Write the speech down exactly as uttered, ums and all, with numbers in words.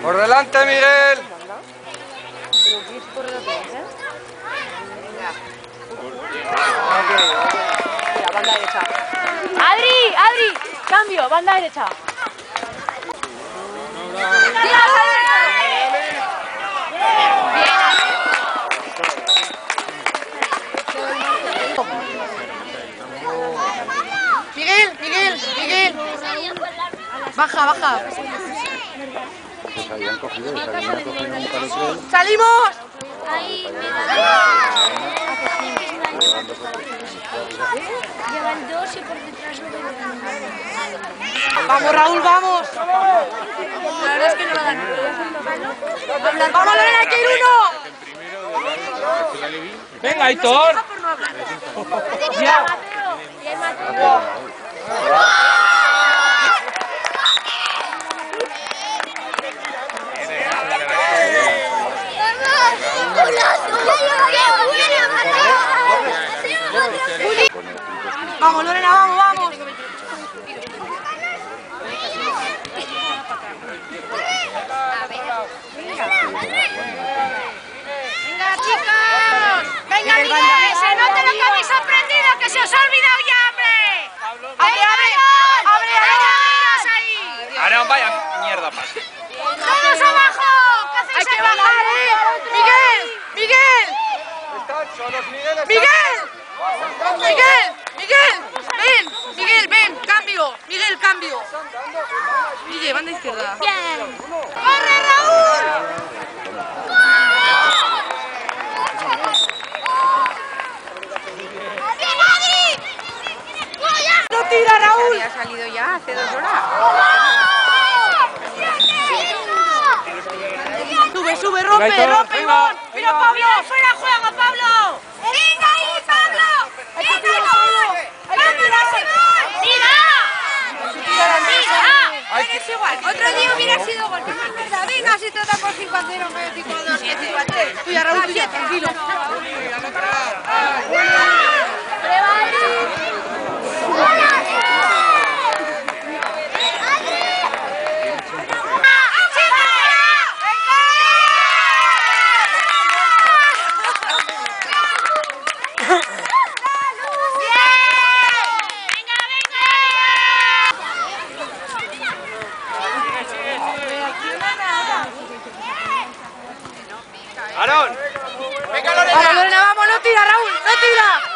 Por delante, Miguel. Mira, banda derecha. Adri, Adri, cambio, banda derecha. Miguel, Miguel, Miguel. Baja, baja. Pues habían cogido, les habían cogido un palo. ¡Salimos! Ahí me llevan dos y por detrás lo Vamos, Raúl, vamos. La verdad es que no lo dan. ¡Vamos, Lorena, aquí hay uno! Venga, Aitor. Ya. Vamos, Lorena, vamos, vamos. Venga, chicos. Venga, Miguel, se note lo que habéis aprendido, que se os ha olvidado ya, hombre. ¡Abre, abre! ¡Abre, Venga, ahí. Ahora vaya mierda pasa. Todos abajo. ¿Qué hacéis ¡Hay que aquí? bajar, eh! ¡Miguel! ¡Miguel! Están solos, Miguel. ¡Miguel! ¡Miguel! ¡Miguel! ¡Ven! ¡Miguel, ven! ¡Cambio! ¡Miguel, cambio! Miguel, banda izquierda. Bien. ¡Corre, Raúl! ¡No tira, Raúl! Había salido ya hace dos horas. Sube, sube, rompe, Venga, rompe, venga, Iván. ¡Mira, venga. Pablo! Fuera juego, Pablo. Venga ahí, Pablo. ¡Hay que tirar, Pablo! ¡Hay que tirar! Mira. Mira. Hay que- Es igual. Otro día hubiera sido gol. Venga, si trata por cinco a cero, que cinco a dos, que cinco a tres. Tuya, Raúl, tuya, tranquilo. Aarón. Venga, Vamos, Lorena, vamos, no tira, Raúl, no tira.